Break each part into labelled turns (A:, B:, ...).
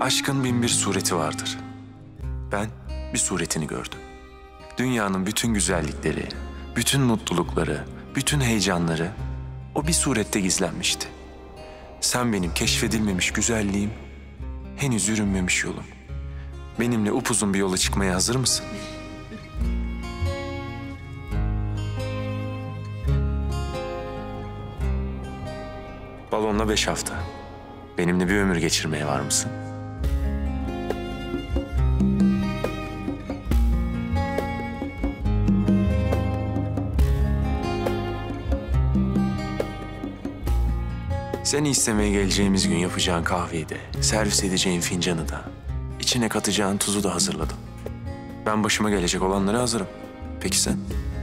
A: Aşkın bin bir sureti vardır. Ben bir suretini gördüm. Dünyanın bütün güzellikleri, bütün mutlulukları, bütün heyecanları o bir surette gizlenmişti. Sen benim keşfedilmemiş güzelliğim, henüz yürünmemiş yolum. Benimle upuzun bir yola çıkmaya hazır mısın? Balonla 5 hafta. Benimle bir ömür geçirmeye var mısın? Seni istemeye geleceğimiz gün yapacağın kahveyi de, servis edeceğin fincanı da, içine katacağın tuzu da hazırladım. Ben başıma gelecek olanlara hazırım. Peki sen?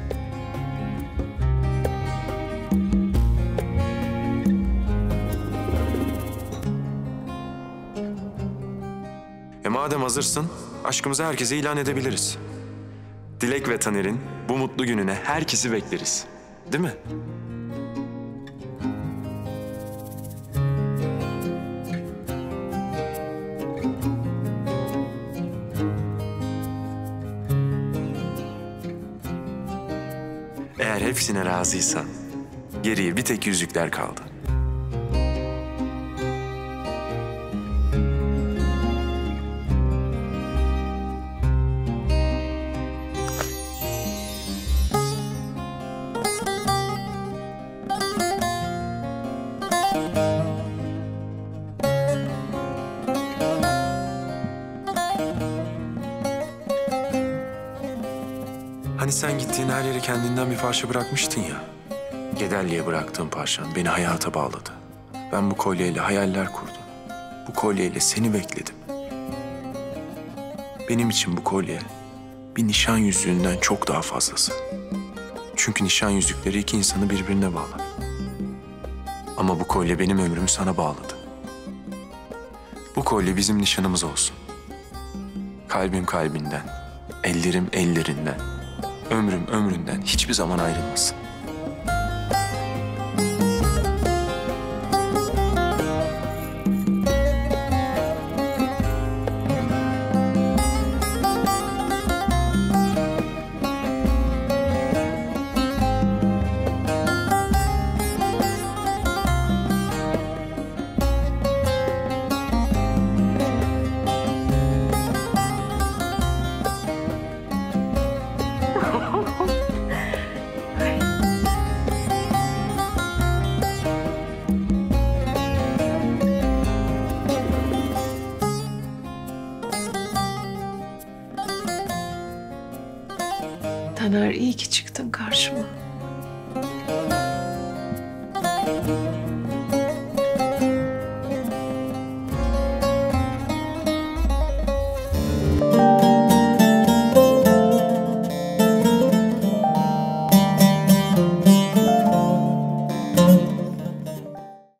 A: Madem hazırsın, aşkımızı herkese ilan edebiliriz. Dilek ve Taner'in bu mutlu gününe herkesi bekleriz. Değil mi? Eğer hepsine razıysan, geriye bir tek yüzükler kaldı. Hani sen gittiğin her yere kendinden bir parça bırakmıştın ya. Gederliğe bıraktığın parçan beni hayata bağladı. Ben bu kolyeyle hayaller kurdum. Bu kolyeyle seni bekledim. Benim için bu kolye bir nişan yüzüğünden çok daha fazlası. Çünkü nişan yüzükleri iki insanı birbirine bağlar. Ama bu kolye benim ömrümü sana bağladı. Bu kolye bizim nişanımız olsun. Kalbim kalbinden, ellerim ellerinden, ömrüm ömründen hiçbir zaman ayrılmasın.
B: Taner, iyi ki çıktın karşıma.